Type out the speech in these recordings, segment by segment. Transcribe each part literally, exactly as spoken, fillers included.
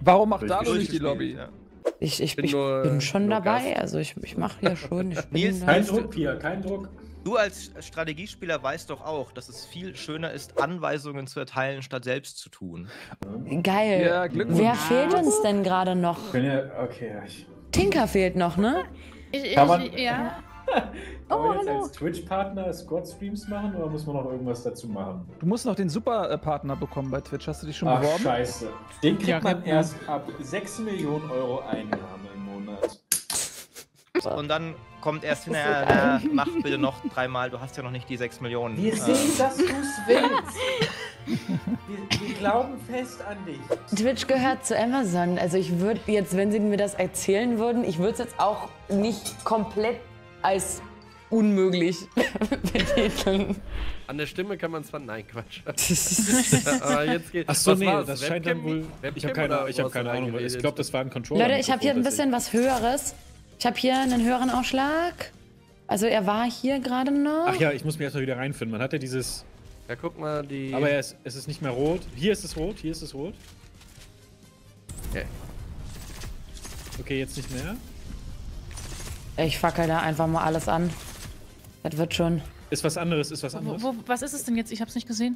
Warum macht Dano nicht die Lobby? Ja. Ich, ich, Bin ich nur- bin schon nur dabei, Gast. also ich, ich mache ja schon. Ich bin Nils, da. Kein Druck, Pia, kein Druck. Du als Strategiespieler weißt doch auch, dass es viel schöner ist, Anweisungen zu erteilen, statt selbst zu tun. Geil. Ja, Glückwunsch. Wer fehlt uns denn gerade noch? Wenn ihr, okay, ich, Tinker fehlt noch, ne? Ich, ich, Kann man- ja. kann Oh, man jetzt hallo. als Twitch-Partner Squad-Streams machen oder muss man noch irgendwas dazu machen? Du musst noch den Super-Partner bekommen bei Twitch. Hast du dich schon Ach, beworben? scheiße. Den kriegt Ja, man kann- erst ab sechs Millionen Euro Einnahme im Monat. Und dann kommt erst hinterher, äh, mach bitte noch dreimal, du hast ja noch nicht die sechs Millionen. Wir Äh, sehen, dass du es willst. Wir, wir glauben fest an dich. Twitch gehört zu Amazon. Also ich würde jetzt, wenn sie mir das erzählen würden, ich würde es jetzt auch nicht komplett als unmöglich betiteln. An der Stimme kann man zwar... Nein, Quatsch. Aber jetzt geht... Achso, Was nee, war's? das scheint dann Webcam? wohl. Webcam Ich habe keine, oder ich hab was keine hast du Ahnung. Ich reingeredet? glaube, das war ein Controller. Leute, ich habe hier ein bisschen was Höheres. Ich habe hier einen höheren Ausschlag. Also er war hier gerade noch. Ach ja, ich muss mich erstmal wieder reinfinden. Man hat ja dieses. Ja, guck mal, die... Aber er ist, es ist nicht mehr rot. Hier ist es rot, hier ist es rot. Okay. Okay, jetzt nicht mehr. Ich fackel da einfach mal alles an. Das wird schon. Ist was anderes, ist was Wo, anderes. wo, was ist es denn jetzt? Ich hab's nicht gesehen.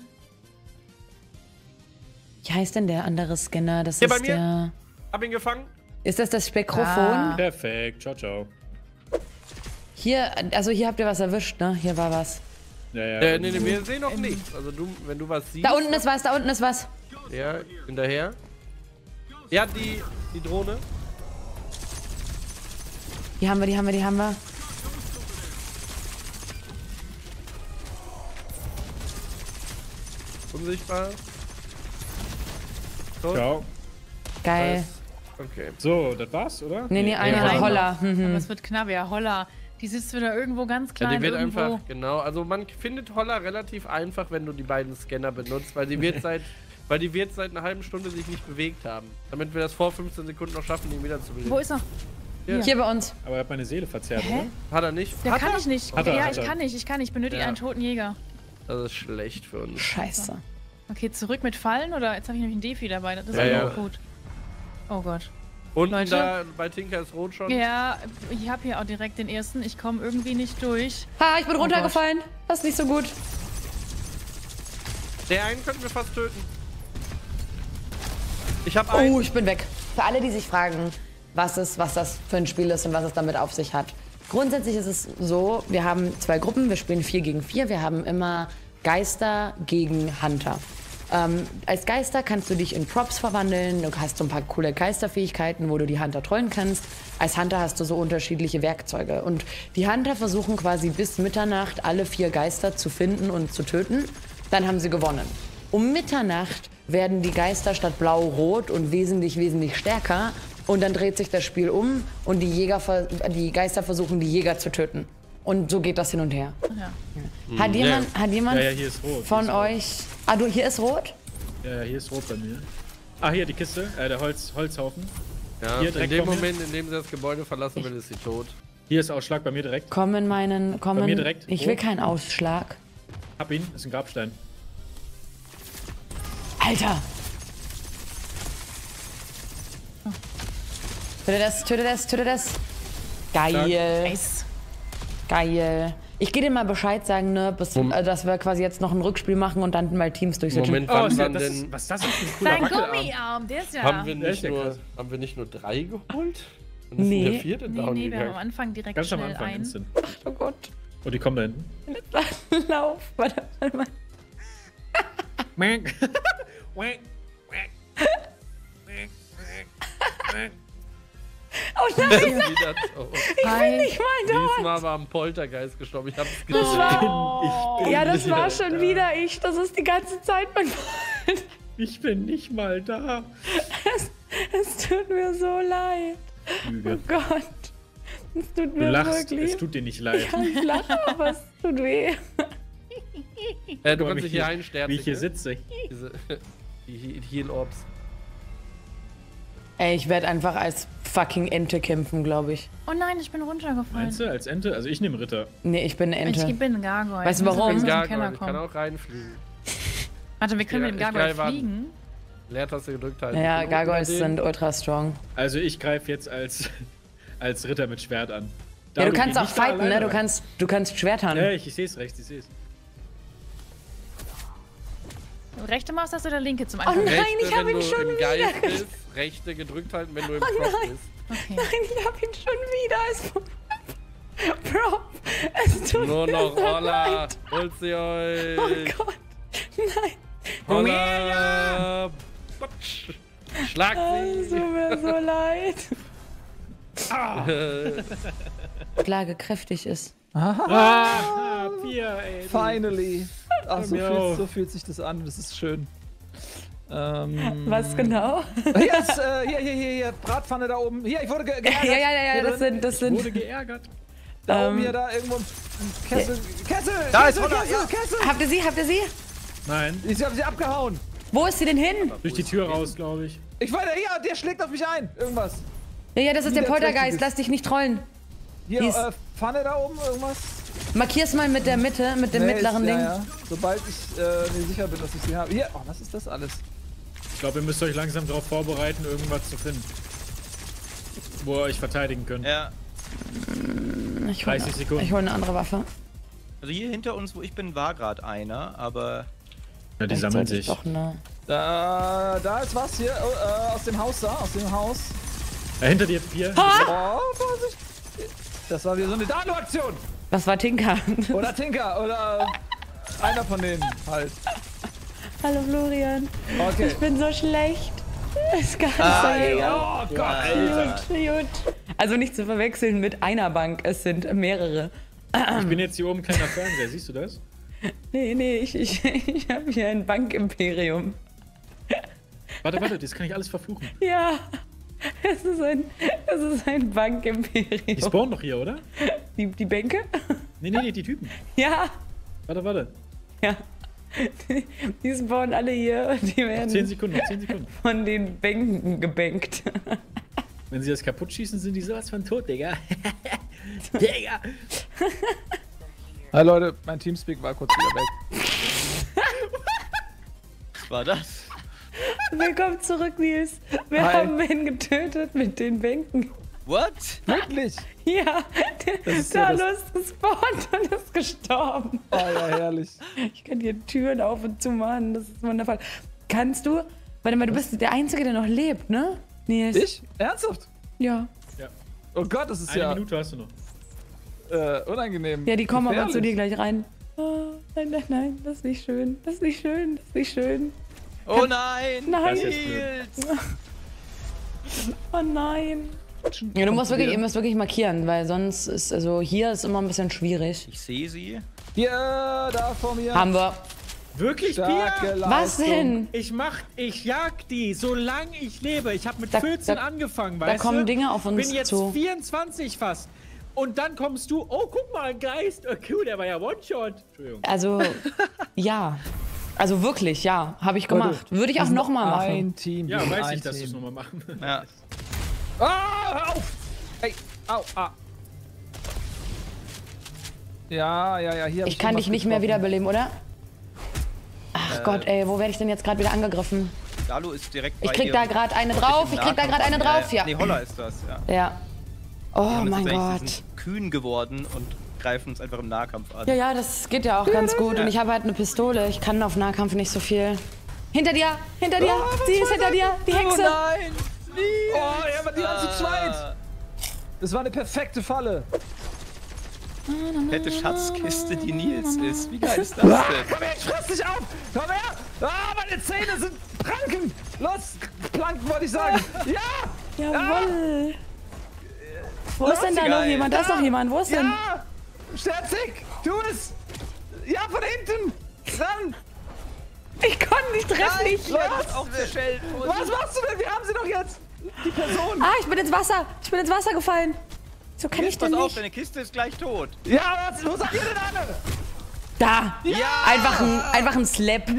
Wie heißt denn der andere Scanner? Das Hier bei ist mir. der. Hab ihn gefangen. Ist das das Spektrophon? Ah. Perfekt, ciao, ciao. Hier, also hier habt ihr was erwischt, ne? Hier war was. Ja, ja. Äh, nee, nee, wir sehen noch nichts. Also du, wenn du was siehst... Da unten ist was, da unten ist was. Ja, hinterher. Ja, die, die Drohne. Die haben wir, die haben wir, die haben wir. Unsichtbar. So. Ciao. Geil. Okay. So, das war's, oder? Nee, nee, eine nein. Holla. Aber Mhm. es wird knapp, ja. Holla. Die sitzt wieder irgendwo ganz Ja, klein. die wird irgendwo. einfach, genau, also man findet Holla relativ einfach, wenn du die beiden Scanner benutzt, weil die wird seit, weil die wird seit einer halben Stunde sich nicht bewegt haben. Damit wir das vor fünfzehn Sekunden noch schaffen, ihn wieder zu bewegen. Wo ist er? Hier. Hier bei uns. Aber er hat meine Seele verzerrt, Hä? oder? Hat er nicht? Der Hat kann er? ich nicht. Hat er, ja, hat ich er. kann nicht. Ich kann nicht. Ich benötige Ja. einen toten Jäger. Das ist schlecht für uns. Scheiße. Okay, zurück mit Fallen oder jetzt habe ich nämlich einen Defi dabei. Das ist Ja, auch ja. gut. Oh Gott. Unten Leute. da bei Tinker ist rot schon. Ja, ich habe hier auch direkt den ersten. Ich komme irgendwie nicht durch. Ha, ich bin runtergefallen. Das ist nicht so gut. Der einen könnten wir fast töten. Ich hab einen. Oh, ich bin weg. Für alle, die sich fragen, was, ist, was das für ein Spiel ist und was es damit auf sich hat. Grundsätzlich ist es so, wir haben zwei Gruppen, wir spielen vier gegen vier. Wir haben immer Geister gegen Hunter. Ähm, als Geister kannst du dich in Props verwandeln, du hast so ein paar coole Geisterfähigkeiten, wo du die Hunter trollen kannst. Als Hunter hast du so unterschiedliche Werkzeuge. Und die Hunter versuchen quasi bis Mitternacht alle vier Geister zu finden und zu töten. Dann haben sie gewonnen. Um Mitternacht werden die Geister statt blau-rot und wesentlich, wesentlich stärker. Und dann dreht sich das Spiel um und die, Jäger, ver- die Geister versuchen, die Jäger zu töten. Und so geht das hin und her. Ja. Hat jemand, hat jemand Ja, ja, hier ist rot. von hier ist rot. euch... Ah, du, hier ist rot? Ja, ja, hier ist rot bei mir. Ah, hier die Kiste, äh, der Holz, Holzhaufen. Ja, Hier in direkt dem vor mir. Moment, in dem sie das Gebäude verlassen will, ist sie tot. Hier ist Ausschlag bei mir direkt. Komm in meinen... Komm Bei mir in, direkt, ich will rot. keinen Ausschlag. Hab ihn, ist ein Grabstein. Alter! Töte das, töte das, töte das. Geil. Nice. Geil. Ich gehe dir mal Bescheid sagen, ne, bis, Mom- äh, dass wir quasi jetzt noch einen Rückspiel machen und dann mal Teams durchsetzen. Moment, Oh, wann ist ja, waren das denn... ist, was ist das denn für ein cooler Dein Wackelarm? Gummiarm, der ist ja... Haben wir, Der ist nicht ja nur, krass. haben wir nicht nur drei geholt? Und Nee. ist der vierte Nee, down nee, wir haben am gegangen. Anfang direkt Ganz am schnell Anfang, ein. instant. Oh Gott. Oh, die kommen da hinten. Lauf. Warte, warte mal. Oh nein, Wieder tot. Hi. ich mein Gott. Diesmal war ein Poltergeist gestorben. Ich hab's Das gesehen. war, Ich bin ja, das nicht war mal schon da. wieder ich. Das ist die ganze Zeit mein Fault. Ich bin nicht mal da. Es, es tut mir so leid. Lüge. Oh Gott. Es tut Du mir lachst, wirklich... es tut dir nicht leid. Ja, ich lache, aber es tut weh. Äh, du Guck mal, kannst dich hier einsterben. Wie ich hier sitze. Diese, die He- Heal Orbs. Ey, ich werde einfach als fucking Ente kämpfen, glaube ich. Oh nein, ich bin runtergefallen. Meinst du, als Ente? Also ich nehme Ritter. Nee, ich bin eine Ich Ente. bin ein Gargoyle. Weißt du Ich muss warum? übrigens aus dem Gargoyle, Keller ich kann kommen. auch reinfliegen. Warte, wir können Ja, mit dem ich Gargoyle geil warten. fliegen. Leertaste gedrückt halten. Ja, Und Gargoyles unter den- sind ultra strong. Also ich greife jetzt als, als Ritter mit Schwert an. Ja, du Dalu, kannst geh auch nicht da fighten, ne? alleine Du rein. kannst, du kannst schwertern. Ja, ich, ich sehe es rechts, ich sehe es. Rechte Maustaste oder linke zum Oh Anfang? nein, Rechte, ich hab wenn ihn du schon im wieder Geist ge- bist, rechte gedrückt halten, wenn du im Oh Prop nein. bist. Okay. Nein, ich hab ihn schon wieder. Es Bro, es tut Nur mir noch so Holla, leid. holt sie euch. Oh Gott, nein. Holla, schlag Es sie. tut mir so leid. Klage kräftig ist. Ah, vier, ey. Finally. Ach, so, mir fühlt, auf. so fühlt sich das an. Das ist schön. Ähm, Was genau? Hier ist, äh, hier, hier, hier, hier, Bratpfanne da oben. Hier, ich wurde ge Ja, geärgert. ja, ja, ja, Hier das drin. sind, das Wurde sind. geärgert. Da oben, ähm, hier, da irgendwo im Kessel. Kessel! Da ist Kessel, Holla, Kessel, ja. Kessel! Habt ihr sie? Habt ihr sie? Nein, Ich hab sie abgehauen. Wo ist sie denn hin? durch die Tür raus, glaube ich. Ich wollte, ja, der schlägt auf mich ein. Irgendwas. Ja, ja, das ist der Wieder Poltergeist. Trächtiges. Lass dich nicht trollen. Hier, Hier ist- äh, Pfanne da oben, irgendwas. Markier's mal mit der Mitte, mit dem Nee, mittleren ist, Ding. Ja, ja. Sobald ich äh, mir sicher bin, dass ich sie habe. Hier, oh, was ist das alles? Ich glaube, ihr müsst euch langsam darauf vorbereiten, irgendwas zu finden. Wo ihr euch verteidigen könnt. Ja, Ich hol, dreißig Sekunden. ich hol eine andere Waffe. also hier hinter uns, wo ich bin, war gerade einer, aber Ja, die Vielleicht sammeln sollte ich sich. Doch ne. Da, da ist was hier, oh, äh, aus dem Haus da, aus dem Haus. Ja, hinter dir vier. Oh, Vorsicht. Das war wieder so eine Dalu-Aktion. Was war Tinker? Oder Tinker, oder äh, einer von denen halt. Hallo Florian. Okay. Ich bin so schlecht. Das ganze Ah, Jäger. Oh Gott. Alter. Gut, gut. Also nicht zu verwechseln mit einer Bank, es sind mehrere. Ich bin jetzt hier oben kleiner Fernseher, siehst du das? Nee, nee, ich, ich, ich habe hier ein Bankimperium. Warte, warte, das kann ich alles verfluchen. Ja, es ist ein, es ist ein Die Bankimperium. spawnen doch hier, oder? Die, die Bänke? Nee, nee, nee, die Typen. Ja, Warte, warte. ja. Die spawnen alle hier. Die Zehn werden Sekunden, noch zehn Sekunden. von den Bänken gebänkt. Wenn sie das kaputt schießen, sind die sowas von tot, Digga. Digga! Hi Leute, mein Teamspeak war kurz wieder weg. was war das? Willkommen zurück, Nils. Wir Hi. haben ihn getötet mit den Bänken. What? Wirklich? Ja, der ist ja Dalu das- ist gespawnt und ist gestorben. Oh ja, herrlich. Ich kann hier Türen auf und zu machen, das ist wundervoll. Kannst du, warte mal, du bist der Einzige, der noch lebt, ne? Nils? Ich? Ernsthaft? Ja. Oh Gott, das ist Eine ja Minute hast du noch. äh, unangenehm. Ja, die kommen aber zu dir Gefährlich. gleich rein. Oh, nein, nein, nein, das ist nicht schön. Das ist nicht schön, das ist nicht schön. Oh nein! Nein. Das ist jetzt blöd. Nils! Oh nein. Ja, du musst wirklich, ihr müsst wirklich markieren, weil sonst ist, also hier ist immer ein bisschen schwierig. Ich sehe sie. Hier, da vor mir. Haben wir. Wirklich, Starke Pia? Leistung. Was denn? Ich mach, ich jag die, solange ich lebe. Ich habe mit Da- vierzehn da- angefangen, da weißt kommen du? Dinge auf uns Bin jetzt zu. vierundzwanzig fast. Und dann kommst du, oh, guck mal, ein Geist. Okay, der war ja One-Shot. Entschuldigung. Also, ja. Also wirklich, ja. Habe ich gemacht. Würde ich auch nochmal machen. Ein Team. Ja, wir sind weiß ein ich, dass du es Team. nochmal machen. Ja. Ah, hör auf! Ey, au, ah. Ja, ja, ja, hier. hab Ich kann schon dich was nicht mehr getroffen. wiederbeleben, oder? Ach Gott, ey, wo werde ich denn jetzt gerade wieder angegriffen? Dalu ist direkt bei Ich krieg dir da und- gerade eine drauf, ich krieg da gerade eine drauf, ja. Nee, Holla ist das, ja. Ja. Oh Und mein jetzt ist eigentlich- Gott. Sie sind kühn geworden und greifen uns einfach im Nahkampf an. Ja, ja, das geht ja auch ganz gut. Und ich habe halt eine Pistole. Ich kann auf Nahkampf nicht so viel. Hinter dir! Hinter dir! Sie ist hinter dir! Die Hexe! nein! Oh, ja, aber die waren zu zweit. Das war eine perfekte Falle. Fette Schatzkiste, die Nils ist. Wie geil ist das Ah, denn? komm her, ich fress dich auf! Komm her! Ah, meine Zähne sind Pranken! Los! Planken wollte ich sagen! Ja! Jawoll! Wo ist denn da geil. noch jemand? Da ist noch jemand. Wo ist denn? Ja! Sterzig! Tu es! Ja, von hinten! Ran! Ich konnte nicht treffen. Ich. Leute, auch der Shell. Was machst du denn? Wir haben sie doch jetzt! Die Person! Ah, ich bin ins Wasser. Ich bin ins Wasser gefallen. So kann ich Pass denn auf, nicht. deine Kiste ist gleich tot. Ja, was? Wo seid ihr denn alle? Da! Einfach ein, einfach ein Slap.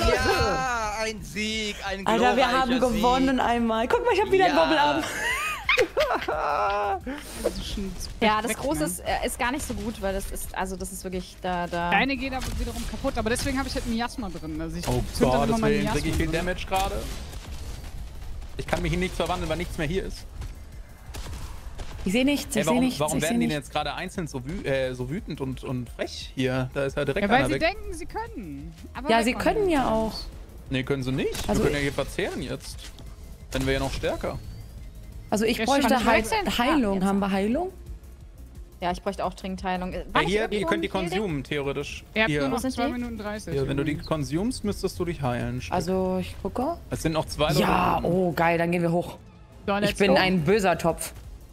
Ja, ein Sieg, ein Alter, wir glorreicher haben gewonnen Sieg. einmal. Guck mal, ich habe wieder Ja. einen Bobbelarm. Ja, das Große ist, äh, ist gar nicht so gut, weil das ist, also das ist wirklich da, da. Eine geht aber wiederum kaputt, aber deswegen habe ich halt Miasma drin. Also ich Oh zünd dann Gott, immer mein deswegen krieg ich viel drin. Damage gerade. Ich kann mich in nichts verwandeln, weil nichts mehr hier ist. Ich sehe nichts, Hey, ich warum sehe nichts. warum ich werden seh die denn nichts. jetzt gerade einzeln so, wü äh, so wütend und, und frech hier? Da ist ja direkt Ja, weil einer sie weg. denken, sie können. Aber Ja, weg sie von können denen. ja auch. Nee, können sie nicht. Also wir können ja ich- hier verzehren jetzt. Dann wäre ja noch stärker. Also ich Ja, bräuchte stimmt. Heil Wechseln? Heilung. Ah, Haben wir Heilung? Ja, ich bräuchte auch dringend Heilung. War Ja, nicht hier, irgendwo ihr könnt die ein Heal-Ding? consumen, theoretisch. Ihr habt Hier. nur noch Wo sind zwei die? Minuten dreißig. Ja, wenn du die übrigens. consumst, müsstest du dich heilen. Stück. Also ich gucke. Es sind noch zwei Leute. Ja, unten. oh geil, dann gehen wir hoch. So, let's Ich bin go. ein böser Topf.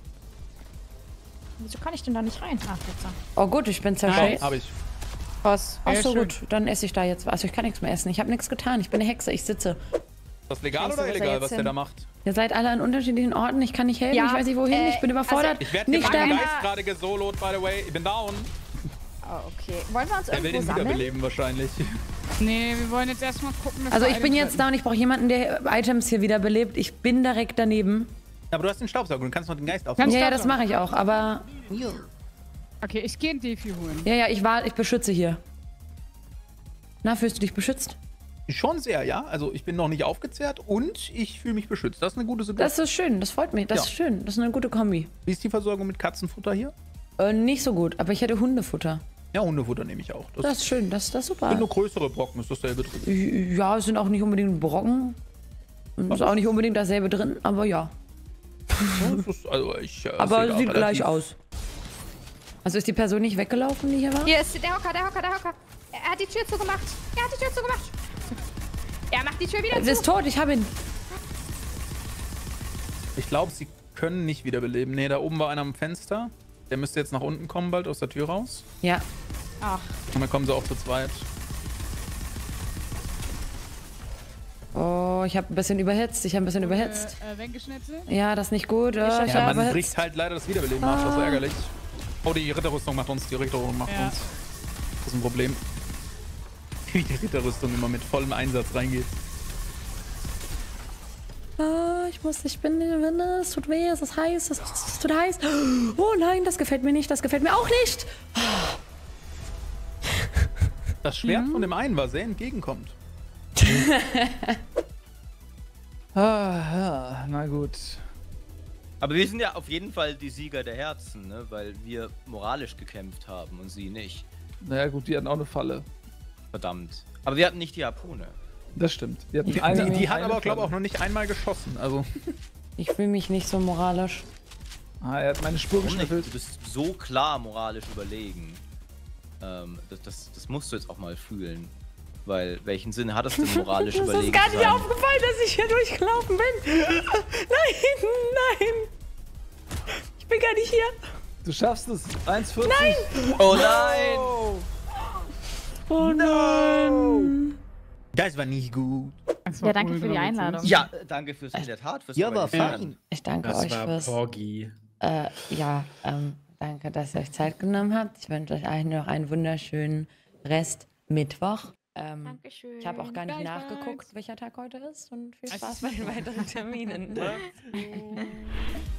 Wieso kann ich denn da nicht rein? Ach, jetzt. Oh gut, ich bin Oh, zerschellt. hab ich. Was? Ach Ja, so schön. gut, dann esse ich da jetzt was. Also ich kann nichts mehr essen. Ich habe nichts getan. Ich bin eine Hexe. Ich sitze. Ist das legal Scheiße, oder wo ist er illegal, jetzt was der hin? da macht? Ihr seid alle an unterschiedlichen Orten. Ich kann nicht helfen. Ja, ich weiß nicht wohin. äh, ich bin überfordert. Ich werde hier nicht von einem sterben. Geist gerade gesolot, by the way. Ich bin down. Oh, okay. Wollen wir uns Der will irgendwo den sammeln? wiederbeleben wahrscheinlich. Nee, wir wollen jetzt erstmal gucken, dass Also wir ich bin Items jetzt da und ich brauche jemanden, der Items hier wiederbelebt. Ich bin direkt daneben. Aber du hast den Staubsauger, du kannst noch den Geist Ja, aufnehmen. Kannst ja, du das auch. mache ich auch. Aber retten. Okay, ich gehe ein Defi holen. ja, ja, ich war, ich beschütze hier. Na, fühlst du dich beschützt? Schon sehr, ja. Also ich bin noch nicht aufgezehrt und ich fühle mich beschützt. Das ist eine gute Situation. Das ist schön. Das freut mich. Das Ja. ist schön. Das ist eine gute Kombi. Wie ist die Versorgung mit Katzenfutter hier? Äh, nicht so gut, aber ich hätte Hundefutter. Ja, Hundefutter nehme ich auch. Das, Das ist schön. Das, das ist sind super. nur größere Brocken, ist dasselbe drin. Ja, es sind auch nicht unbedingt Brocken. Und ist auch nicht unbedingt dasselbe drin, aber ja. Das ist, also ich, äh, Aber sehe sieht relativ- gleich aus. Also ist die Person nicht weggelaufen, die hier war? Hier ist der Hocker, der Hocker, der Hocker. Er hat die Tür zugemacht. Er hat die Tür zugemacht. Er macht die Tür wieder Er ist zu. tot, ich habe ihn. Ich glaube, sie können nicht wiederbeleben. Nee, da oben war einer am Fenster. Der müsste jetzt nach unten kommen, bald aus der Tür raus. Ja. Ach, Und dann kommen sie auch zu zweit. Oh, ich habe ein bisschen überhitzt. Ich habe ein bisschen überhitzt. Äh, äh, Weggeschnitzel? Ja, das ist nicht gut. Oh, ich Ja, habe man überhitzt. bricht halt leider das Wiederbeleben ab. Das ist ärgerlich. Oh, die Ritterrüstung macht uns. Die Ritterrüstung macht Ja. uns. Das ist ein Problem. Wie die Ritterrüstung immer mit vollem Einsatz reingeht. Ah, ich muss, ich bin, es tut weh, es ist heiß, es, es tut heiß. Oh nein, das gefällt mir nicht, das gefällt mir auch nicht. Das Schwert von dem einen war sehr entgegenkommt. Ah, ja, na gut. Aber wir sind ja auf jeden Fall die Sieger der Herzen, ne? Weil wir moralisch gekämpft haben und sie nicht. Naja gut, die hatten auch eine Falle. Verdammt. Aber wir hatten nicht die Harpune. Das stimmt. Die, hatten Die, eine, die, die hat eine aber, glaube ich, Falle. auch noch nicht einmal geschossen. Also, Ich fühle mich nicht so moralisch. Ah, er hat meine Spur Warum nicht? geschnüffelt. Du bist so klar moralisch überlegen. Ähm, das, das, das musst du jetzt auch mal fühlen. Weil, welchen Sinn hat es denn moralisch Das überlegen ist gar zu nicht sein? aufgefallen, dass ich hier durchgelaufen bin. Nein, nein. Ich bin gar nicht hier. Du schaffst es. eins vierzig. Nein. Oh nein! Oh nein. das war nicht gut. Das war Ja, danke für die ultra Einladung. witzig. Ja, danke fürs in der Tat fürs Ja, war Organisieren. fein. Ich danke Das euch war fürs... Porgy. Äh, ja, ähm, danke, dass ihr euch Zeit genommen habt. Ich wünsche euch allen noch einen wunderschönen Rest Mittwoch. Ähm, Dankeschön. ich habe auch gar nicht Gleichfalls. nachgeguckt, welcher Tag heute ist und viel Spaß bei den weiteren Terminen.